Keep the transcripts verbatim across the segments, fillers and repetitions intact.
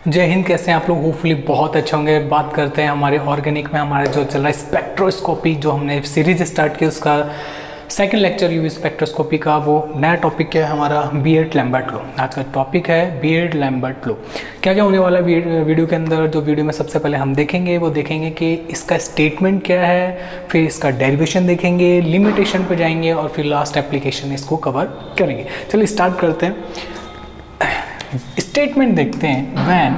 जय हिंद। कैसे हैं आप लोग? होपफुली बहुत अच्छे होंगे। बात करते हैं हमारे ऑर्गेनिक में हमारा जो चल रहा है स्पेक्ट्रोस्कोपी, जो हमने सीरीज स्टार्ट की उसका सेकंड लेक्चर यूवी स्पेक्ट्रोस्कोपी का। वो नया टॉपिक क्या है हमारा? Beer Lambert law. आज का टॉपिक है बीयर्ड लैम्बर्ट लो। क्या क्या होने वाला है वीडियो के अंदर? जो वीडियो में सबसे पहले हम देखेंगे वो देखेंगे कि इसका स्टेटमेंट क्या है, फिर इसका डेरिवेशन देखेंगे, लिमिटेशन पे जाएंगे और फिर लास्ट एप्लीकेशन इसको कवर करेंगे। चलिए स्टार्ट करते हैं। स्टेटमेंट देखते हैं। व्हेन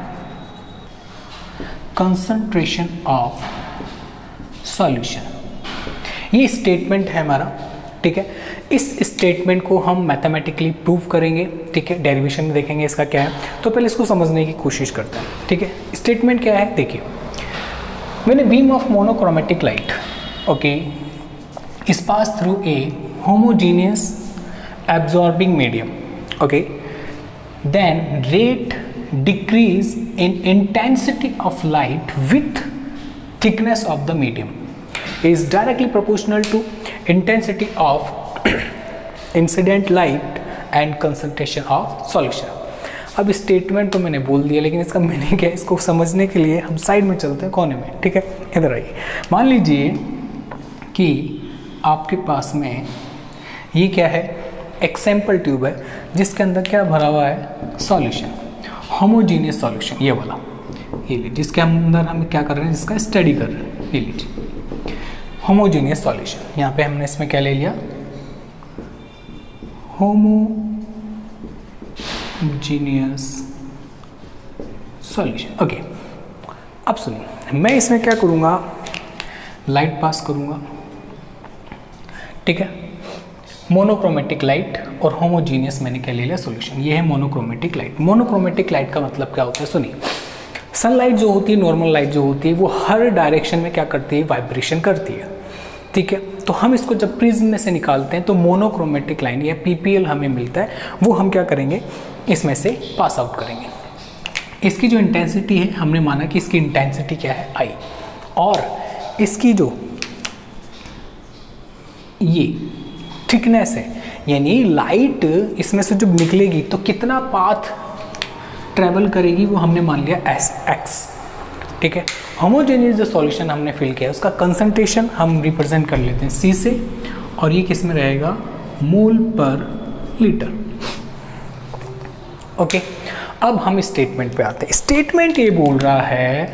कंसंट्रेशन ऑफ सॉल्यूशन, ये स्टेटमेंट है हमारा, ठीक है। इस स्टेटमेंट को हम मैथमेटिकली प्रूव करेंगे, ठीक है। डेरिवेशन में देखेंगे इसका क्या है, तो पहले इसको समझने की कोशिश करते हैं, ठीक है। स्टेटमेंट क्या है देखिए। When a beam of monochromatic light okay is pass through a homogeneous absorbing medium okay then rate decrease in intensity of light with thickness of the medium is directly proportional to intensity of incident light and concentration of solution। अब statement तो मैंने बोल दिया, लेकिन इसका meaning क्या है इसको समझने के लिए हम साइड में चलते हैं, कोने में, ठीक है। इधर आइए। मान लीजिए कि आपके पास में ये क्या है, एक सैंपल ट्यूब है जिसके अंदर क्या भरा हुआ है? सॉल्यूशन, होमोजीनियस सॉल्यूशन, ये वाला, ये लीजिए, जिसके अंदर हम क्या कर रहे हैं, जिसका स्टडी कर रहे हैं, ये लीजिए होमोजीनियस सॉल्यूशन। यहाँ पे हमने इसमें क्या ले लिया? Homogeneous solution okay. अब सुनिए, मैं इसमें क्या करूँगा, लाइट पास करूँगा, ठीक है। मोनोक्रोमेटिक लाइट और होमोजीनियस मैंने क्या ले लिया? सॉल्यूशन। ये है मोनोक्रोमेटिक लाइट। मोनोक्रोमेटिक लाइट का मतलब क्या होता है? सुनिए, सनलाइट जो होती है, नॉर्मल लाइट जो होती है, वो हर डायरेक्शन में क्या करती है? वाइब्रेशन करती है, ठीक है। तो हम इसको जब प्रिज्म में से निकालते हैं तो मोनोक्रोमेटिक लाइन या पीपीएल हमें मिलता है, वो हम क्या करेंगे? इसमें से पास आउट करेंगे। इसकी जो इंटेंसिटी है, हमने माना कि इसकी इंटेंसिटी क्या है? आई। और इसकी जो ये थिकनेस है, यानी लाइट इसमें से जब निकलेगी तो कितना पाथ ट्रेवल करेगी, वो हमने मान लिया एस एक्स, ठीक है। होमोजेनियस जो सॉल्यूशन हमने फिल किया उसका कंसंट्रेशन हम रिप्रेजेंट कर लेते हैं सी से, और ये किस में रहेगा? मोल पर लीटर ओके। अब हम स्टेटमेंट पे आते हैं। स्टेटमेंट ये बोल रहा है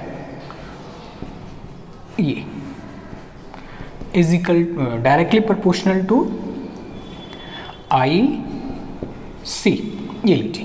ये is equal directly proportional to I C, ये लीजिए।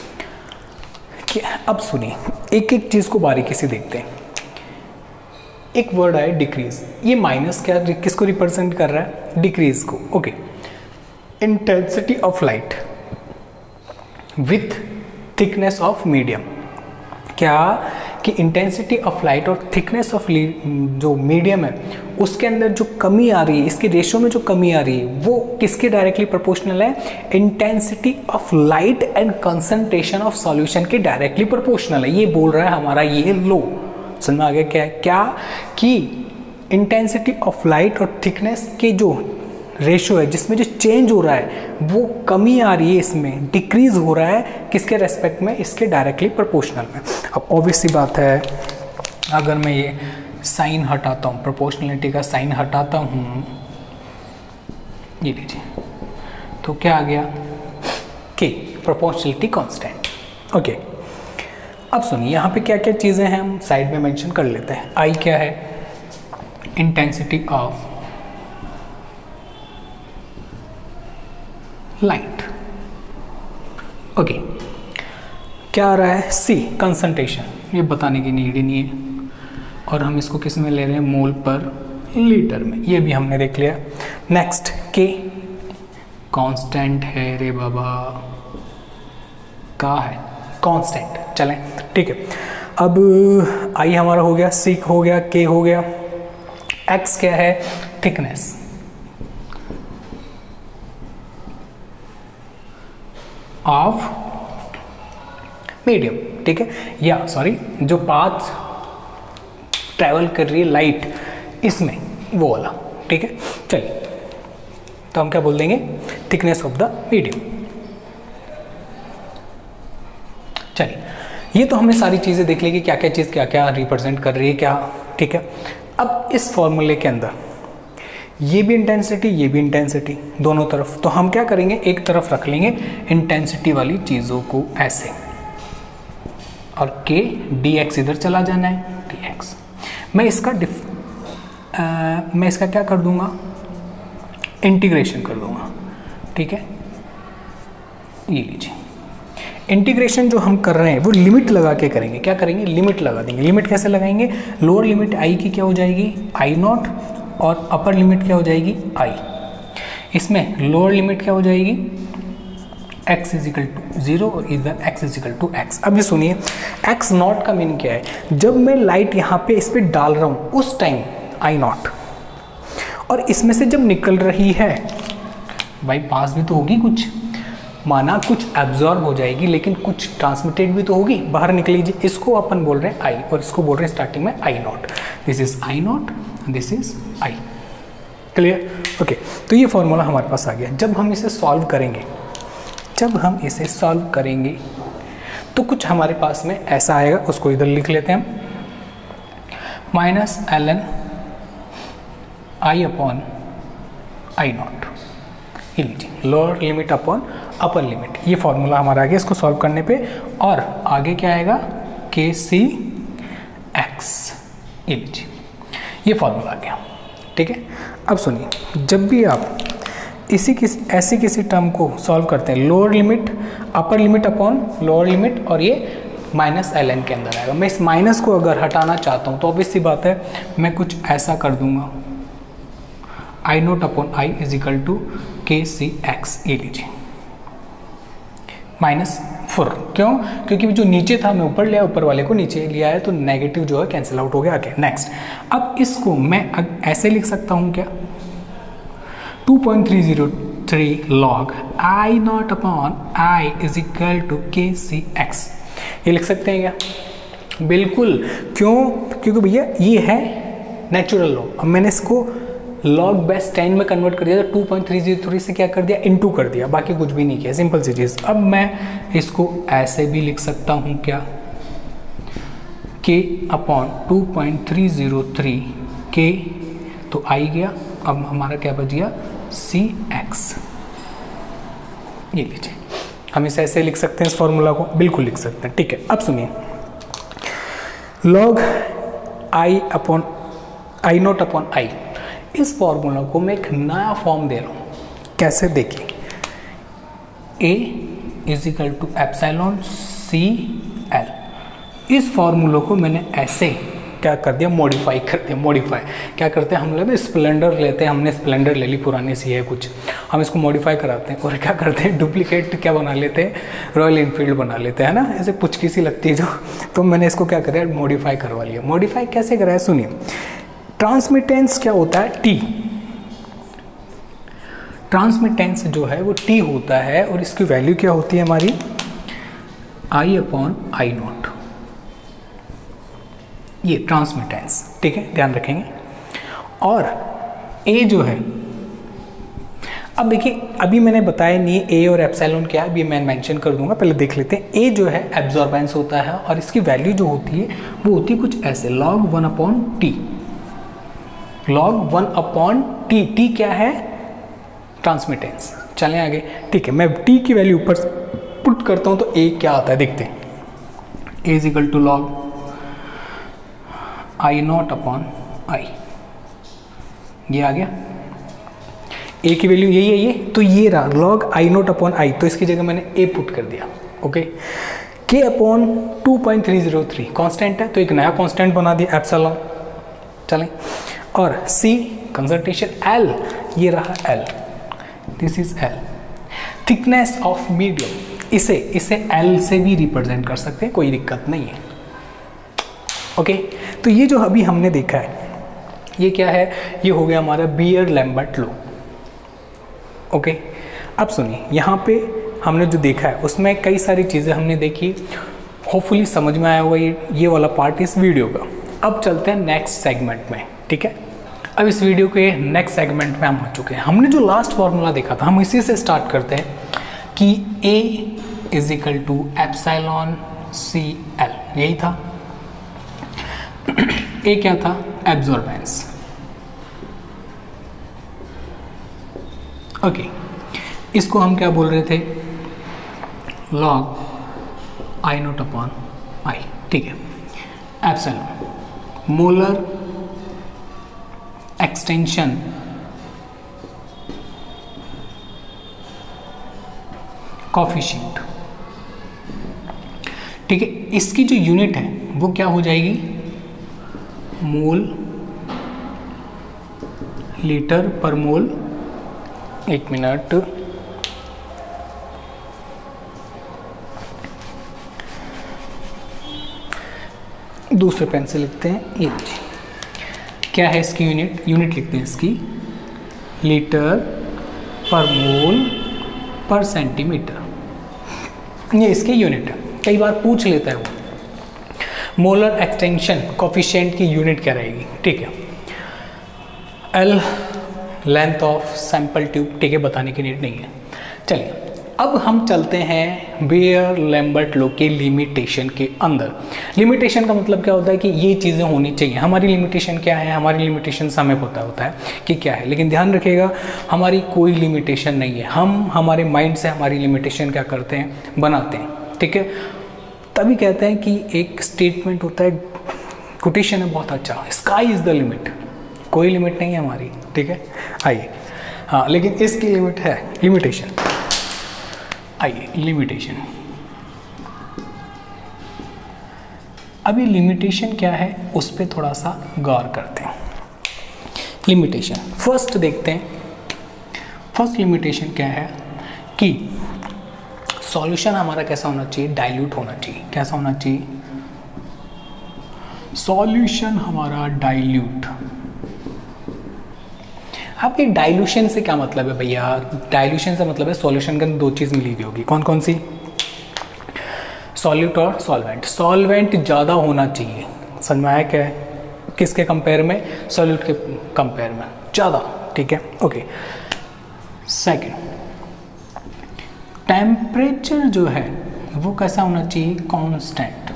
अब सुनिए, एक एक चीज को बारीकी से देखते हैं। एक वर्ड है डिक्रीज, ये माइनस क्या किसको रिप्रेजेंट कर रहा है? डिक्रीज को okay. Intensity of light with thickness of medium, क्या कि इंटेंसिटी ऑफ लाइट और थिकनेस ऑफ जो मीडियम है उसके अंदर जो कमी आ रही है, इसके रेशियो में जो कमी आ रही है, वो किसके डायरेक्टली प्रोपोर्शनल है? Intensity of light and concentration of solution के डायरेक्टली प्रोपोर्शनल है। ये बोल रहा है हमारा ये लो। समझ में आ गया क्या है? क्या कि इंटेंसिटी ऑफ लाइट और थिकनेस के जो रेशियो है, जिसमें जो चेंज हो रहा है, वो कमी आ रही है, इसमें डिक्रीज हो रहा है, किसके रेस्पेक्ट में? इसके डायरेक्टली प्रोपोर्शनल में। अब ऑब्वियस सी बात है, अगर मैं ये साइन हटाता हूँ, प्रोपोर्शनलिटी का साइन हटाता हूँ, ये लीजिए, तो क्या आ गया? के प्रोपोर्शनलिटी कांस्टेंट ओके। अब सुनिए, यहाँ पे क्या क्या चीज़ें हैं हम साइड में मेंशन कर लेते हैं। आई क्या है? Intensity of light okay. क्या आ रहा है? सी कंसंट्रेशन, ये बताने की नीड ही नहीं है, और हम इसको किस में ले रहे हैं? मोल पर लीटर में, ये भी हमने देख लिया। नेक्स्ट, के कांस्टेंट है रे बाबा, का है कांस्टेंट, चलें ठीक है। अब आई हमारा हो गया, सी हो गया, के हो गया। एक्स क्या है? थिकनेस ऑफ मीडियम, ठीक है, या सॉरी जो पाथ ट्रैवल कर रही है लाइट इसमें, वो वाला, ठीक है। चलिए, तो हम क्या बोल देंगे? Thickness of the medium. चलिए ये तो हमने सारी चीज़ें देख ली कि क्या क्या चीज़ क्या क्या रिप्रेजेंट कर रही है क्या, ठीक है। अब इस फॉर्मूले के अंदर ये भी इंटेंसिटी, ये भी इंटेंसिटी, दोनों तरफ, तो हम क्या करेंगे, एक तरफ रख लेंगे इंटेंसिटी वाली चीज़ों को ऐसे, और के डी एक्स इधर चला जाना है, डी एक्स। मैं इसका डिफ आ, मैं इसका क्या कर दूंगा, इंटीग्रेशन कर दूंगा, ठीक है। ये लीजिए, इंटीग्रेशन जो हम कर रहे हैं वो लिमिट लगा के करेंगे। क्या करेंगे, लिमिट लगा देंगे। लिमिट कैसे लगाएंगे, लोअर लिमिट आई की क्या हो जाएगी, आई नॉट, और अपर लिमिट क्या हो जाएगी, आई। इसमें लोअर लिमिट क्या हो जाएगी, x इजिकल टू जीरो और इधर x इजिकल टू एक्स। अब ये सुनिए, x नॉट का मीन क्या है, जब मैं लाइट यहाँ पे इस पर डाल रहा हूँ उस टाइम आई नॉट, और इसमें से जब निकल रही है, भाई पास भी तो होगी कुछ, माना कुछ एब्जॉर्ब हो जाएगी लेकिन कुछ ट्रांसमिटेड भी तो होगी, बाहर निकलेगी। इसको अपन बोल रहे हैं आई, और इसको बोल रहे हैं स्टार्टिंग में I naught. This is I naught, this is I. Clear, okay. तो ये फॉर्मूला हमारे पास आ गया। जब हम इसे सॉल्व करेंगे जब हम इसे सॉल्व करेंगे तो कुछ हमारे पास में ऐसा आएगा, उसको इधर लिख लेते हैं हम, minus L N I upon I naught. ये लीजिए, lower limit upon upper limit, ये फॉर्मूला हमारा आ गया इसको सॉल्व करने पे। और आगे क्या आएगा, के सी एक्स। ये लीजिए, ये फॉर्मूला आ गया, ठीक है। अब सुनिए, जब भी आप इसी किसी ऐसी किसी टर्म को सॉल्व करते हैं, lower limit upper limit upon lower limit, और ये माइनस एल एन के अंदर आएगा। मैं इस माइनस को अगर हटाना चाहता हूँ तो ऑब्वियस सी बात है, मैं कुछ ऐसा कर दूंगा, I naught upon I is equal to K C x. ये लीजिए, माइनस फोर। क्यों, क्योंकि जो नीचे था मैं ऊपर लिया, ऊपर वाले को नीचे लिया है, तो नेगेटिव जो है कैंसिल आउट हो गया। आगे नेक्स्ट, अब इसको मैं ऐसे लिख सकता हूँ क्या, two point three zero three log I naught upon I is equal to K C x. ये लिख सकते हैं क्या, बिल्कुल। क्यों, क्योंकि भैया ये है नेचुरल लॉग। अब मैंने इसको लॉग बेस टेन में कन्वर्ट कर दिया, तो two point three zero three से क्या कर दिया, इनटू कर दिया, बाकी कुछ भी नहीं किया, सिंपल सी चीज़। अब मैं इसको ऐसे भी लिख सकता हूँ क्या, K upon two point three zero three के, तो आई गया। अब हमारा क्या बच गया, सी एक्स। ये लीजिए, हम इसे ऐसे लिख सकते हैं, इस फॉर्मूला को बिल्कुल लिख सकते हैं, ठीक है। अब सुनिए, log I upon I naught upon I, इस फॉर्मूला को मैं एक नया फॉर्म दे रहा हूँ। कैसे, देखिए, A is equal to epsilon C L. इस फॉर्मूला को मैंने ऐसे क्या कर दिया, मॉडिफाई कर दिया। मॉडिफाई क्या करते हैं हम लोग, स्प्लेंडर लेते हैं, हमने स्प्लेंडर ले ली, पुरानी सी है कुछ, हम इसको मॉडिफाई कराते हैं और क्या करते हैं, डुप्लीकेट क्या बना लेते हैं, रॉयल इनफील्ड बना लेते हैं ना, ऐसे पुचकी सी लगती है जो। तो मैंने इसको क्या करा, मॉडिफाई करवा लिया। मॉडिफाई कैसे कराया, सुनिए, ट्रांसमिटेंस क्या होता है, टी। ट्रांसमिटेंस जो है वो टी होता है, और इसकी वैल्यू क्या होती है हमारी, आई अपॉन आई नॉट। ये ट्रांसमिटेंस, ठीक है, ध्यान रखेंगे। और ए जो है, अब देखिए, अभी मैंने बताया नहीं ए और एप्सिलॉन क्या है, अभी मैं मेंशन कर दूंगा, पहले देख लेते हैं। ए जो है एब्जॉर्बेंस होता है, और इसकी वैल्यू जो होती है वो होती है कुछ ऐसे, log one upon T. Log one upon T, T क्या है, ट्रांसमिटेंस। चलें आगे, ठीक है, मैं टी की वैल्यू ऊपर पुट करता हूं तो ए क्या आता है, देखते हैं। A is equal to log I naught upon I, ये आ गया। ए की वैल्यू यही है, ये तो ये रहा log I naught upon I, तो इसकी जगह मैंने ए पुट कर दिया, okay. K upon two point three zero three constant है, तो एक नया कॉन्स्टेंट बना दिया, एप्सिलॉन। चलें, और C कंसंट्रेशन, L ये रहा L, this is L। Thickness of medium, इसे इसे L से भी रिप्रेजेंट कर सकते हैं, कोई दिक्कत नहीं है, ओके। तो ये जो अभी हमने देखा है, ये क्या है, ये हो गया हमारा बियर लैम्बर्ट लॉ, ओके। अब सुनिए, यहाँ पे हमने जो देखा है उसमें कई सारी चीज़ें हमने देखी, होपफुली समझ में आया होगा ये ये वाला पार्ट इस वीडियो का। अब चलते हैं नेक्स्ट सेगमेंट में, ठीक है। अब इस वीडियो के नेक्स्ट सेगमेंट में हम आ चुके हैं। हमने जो लास्ट फार्मूला देखा था, हम इसी से स्टार्ट करते हैं कि A is equal to epsilon C L, यही था। ए क्या था? एब्जॉर्बेंस। ओके, इसको हम क्या बोल रहे थे? Log I naught upon I, ठीक है। एप्सिलॉन मोलर एक्सटेंशन कोफिशिएंट, ठीक है। इसकी जो यूनिट है वो क्या हो जाएगी? मोल लीटर पर मोल। एक मिनट, दूसरे पेन से लिखते हैं। ये क्या है इसकी यूनिट? यूनिट लिखते हैं इसकी लीटर पर मोल पर सेंटीमीटर, ये इसकी यूनिट है। कई बार पूछ लेता है वो मोलर एक्सटेंशन कोफिशिएंट की यूनिट क्या रहेगी, ठीक है। L length of sample tube, ठीक है, बताने की नीड नहीं है। चलिए अब हम चलते हैं बेयर लैम्बर्ट लॉ के लिमिटेशन के अंदर। लिमिटेशन का मतलब क्या होता है कि ये चीज़ें होनी चाहिए। हमारी लिमिटेशन क्या है? हमारी लिमिटेशन हमें पता होता है कि क्या है, लेकिन ध्यान रखिएगा हमारी कोई लिमिटेशन नहीं है। हम हमारे माइंड से हमारी लिमिटेशन क्या करते हैं? बनाते हैं, ठीक है। तभी कहते हैं कि एक स्टेटमेंट होता है, कोटेशन है बहुत अच्छा, स्काई इज़ द लिमिट। कोई लिमिट नहीं है हमारी, ठीक है। आइए, हाँ, लेकिन इसकी लिमिट है, लिमिटेशन। आइए लिमिटेशन, अभी लिमिटेशन क्या है उस पर थोड़ा सा गौर करते हैं। लिमिटेशन फर्स्ट देखते हैं। फर्स्ट लिमिटेशन क्या है कि सॉल्यूशन हमारा कैसा होना चाहिए? डाइल्यूट होना चाहिए। कैसा होना चाहिए? सॉल्यूशन हमारा डाइल्यूट। आपके डाइल्यूशन से क्या मतलब है भैया? डाइल्यूशन से मतलब है सॉल्यूशन के अंदर दो चीज़ मिली हुई होगी। कौन कौन सी? सॉल्यूट और सॉल्वेंट। सॉल्वेंट ज़्यादा होना चाहिए, समझ में आया क्या है? किसके कंपेयर में? सॉल्यूट के कंपेयर में ज़्यादा, ठीक है। ओके, सेकंड, टेम्परेचर जो है वो कैसा होना चाहिए? कांस्टेंट।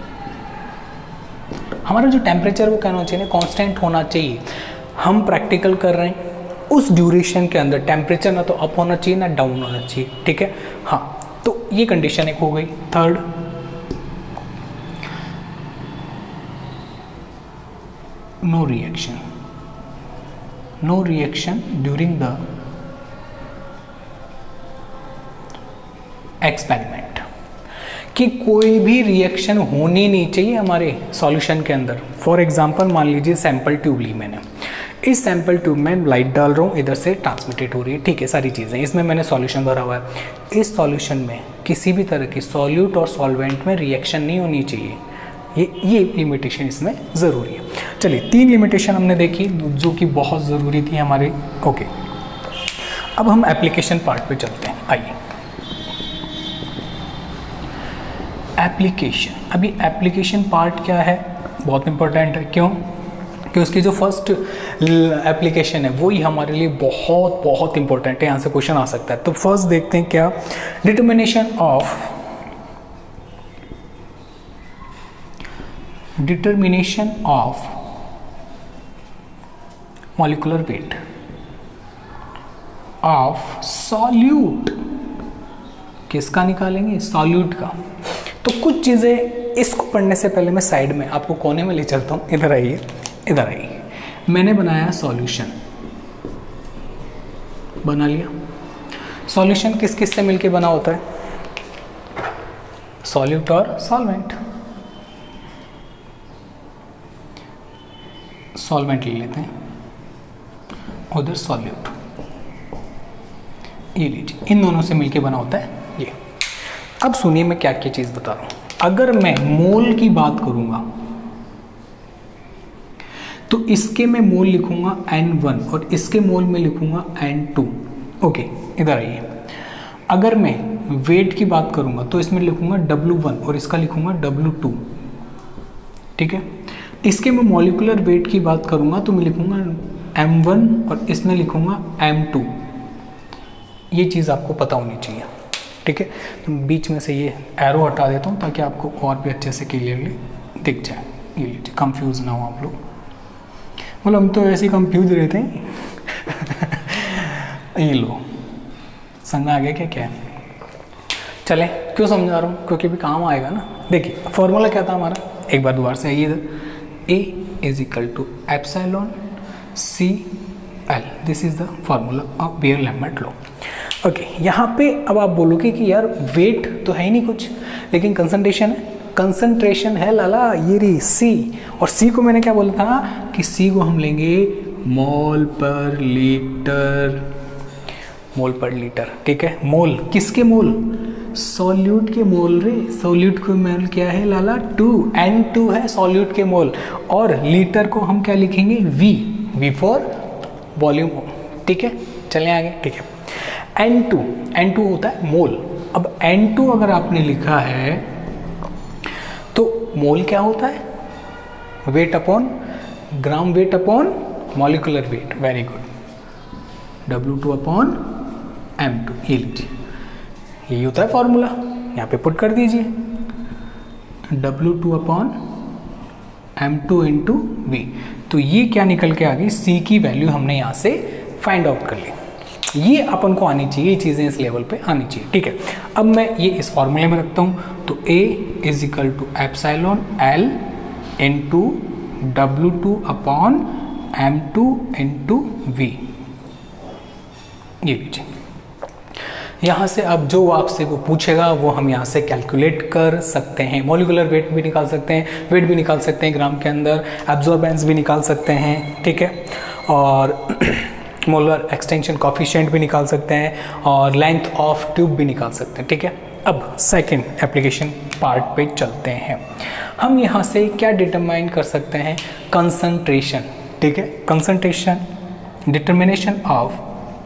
हमारा जो टेम्परेचर वो क्या होना चाहिए? कांस्टेंट होना चाहिए। हम प्रैक्टिकल कर रहे हैं, उस ड्यूरेशन के अंदर टेम्परेचर ना तो अप होना चाहिए ना डाउन होना चाहिए, ठीक है। हाँ, तो ये कंडीशन एक हो गई। Third, no reaction. No reaction during the experiment, कि कोई भी रिएक्शन होनी नहीं चाहिए हमारे सॉल्यूशन के अंदर। फॉर एग्जांपल मान लीजिए सैंपल ट्यूब ली मैंने, इस सैंपल ट्यूब में लाइट डाल रहा हूँ, इधर से ट्रांसमिटेड हो रही है, ठीक है, सारी चीज़ें। इसमें मैंने सॉल्यूशन भरा हुआ है। इस सॉल्यूशन में किसी भी तरह की सॉल्यूट और सॉल्वेंट में रिएक्शन नहीं होनी चाहिए। ये ये लिमिटेशन इसमें ज़रूरी है। चलिए, तीन लिमिटेशन हमने देखी जो कि बहुत ज़रूरी थी हमारे। ओके, अब हम एप्लीकेशन पार्ट पे चलते हैं। आइए, एप्लीकेशन। अभी एप्लीकेशन पार्ट क्या है? बहुत इंपॉर्टेंट है। क्यों? कि उसकी जो फर्स्ट एप्लीकेशन है वही हमारे लिए बहुत बहुत इंपॉर्टेंट है, यहाँ से क्वेश्चन आ सकता है। तो फर्स्ट देखते हैं क्या? Determination of determination of molecular weight of solute. किसका निकालेंगे? सॉल्यूट का। तो कुछ चीज़ें इसको पढ़ने से पहले मैं साइड में आपको कोने में ले चलता हूँ। इधर आइए, इधर आइए। मैंने बनाया सॉल्यूशन, बना लिया। सॉल्यूशन किस किस से मिलके बना होता है? सॉल्यूट और सॉल्वेंट। सॉल्वेंट ले लेते हैं, उधर सॉल्यूट। ये लीजिए, इन दोनों से मिलके बना होता है ये। अब सुनिए मैं क्या क्या चीज़ बता रहा हूँ। अगर मैं मोल की बात करूँगा तो इसके मैं मोल लिखूंगा एन वन और इसके मोल में लिखूंगा एन टू। ओके, इधर आइए। अगर मैं वेट की बात करूंगा तो इसमें लिखूंगा डब्ल्यू वन और इसका लिखूंगा डब्ल्यू टू, ठीक है। इसके मैं मॉलिक्यूलर वेट की बात करूंगा तो मैं लिखूंगा एम वन और इसमें लिखूंगा एम टू। ये चीज़ आपको पता होनी चाहिए। ठीक है। तो बीच में से ये एरो हटा देता हूँ ताकि आपको और भी अच्छे से क्लियरली दिख जाए, ये लीजिए, कंफ्यूज ना हो आप लोग। मतलब हम तो ऐसे ही कंफ्यूज रहते हैं। ये लो, समझ में आ गया क्या क्या है? चलें, क्यों समझा रहा हूँ? क्योंकि भी काम आएगा ना। देखिए फॉर्मूला क्या था हमारा, एक बार दोबारा से आइए इधर, A is equal to epsilon C L, this is the formula of Beer Lambert law. Okay, यहाँ पे अब आप बोलोगे कि यार वेट तो है ही नहीं कुछ, लेकिन कंसंट्रेशन है, कंसंट्रेशन है लाला, ये रही सी, और सी को मैंने क्या बोला था कि सी को हम लेंगे मोल पर लीटर, मोल पर लीटर, ठीक है। मोल किसके मोल? सॉल्यूट के मोल रे, सॉल्यूट को मोल क्या है लाला? टू, एन टू है सॉल्यूट के मोल, और लीटर को हम क्या लिखेंगे? वी, वी फॉर वॉल्यूम, ठीक है। चलें आगे, ठीक है। एन टू, एन टू होता है मोल। अब एन टू अगर आपने लिखा है तो मोल क्या होता है? Weight upon gram weight upon molecular weight, very good, W two upon M two, ये लीजिए, यही होता है फॉर्मूला, यहाँ पे पुट कर दीजिए, W two upon M two into V. तो ये क्या निकल के आ गई? सी की वैल्यू हमने यहाँ से फाइंड आउट कर ली। ये अपन को आनी चाहिए, ये चीज़ें इस लेवल पे आनी चाहिए, ठीक है। अब मैं ये इस फॉर्मूले में रखता हूँ, तो A is equal to epsilon L into W two upon M two into V, ये लीजिए। यहाँ से अब जो आपसे वो पूछेगा वो हम यहाँ से कैलकुलेट कर सकते हैं, मॉलिक्यूलर वेट भी निकाल सकते हैं, वेट भी निकाल सकते हैं ग्राम के अंदर, एब्जॉर्बेंस भी निकाल सकते हैं, ठीक है, और मोलर एक्सटेंशन कॉफिशिएंट भी निकाल सकते हैं, और लेंथ ऑफ ट्यूब भी निकाल सकते हैं, ठीक है। अब सेकंड एप्लीकेशन पार्ट पे चलते हैं। हम यहाँ से क्या डिटरमाइन कर सकते हैं? कंसंट्रेशन, ठीक है, कंसंट्रेशन, डिटर्मिनेशन ऑफ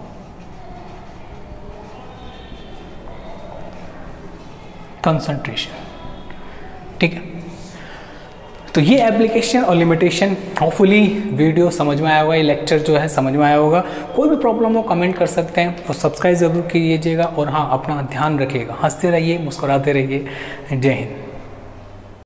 कंसंट्रेशन, ठीक है। तो ये एप्लीकेशन और लिमिटेशन, होपफुली वीडियो समझ में आया होगा, ये लेक्चर जो है समझ में आया होगा। कोई भी प्रॉब्लम हो कमेंट कर सकते हैं, और सब्सक्राइब ज़रूर कीजिएगा, और हाँ अपना ध्यान रखिएगा, हंसते रहिए, मुस्कुराते रहिए। जय हिंद।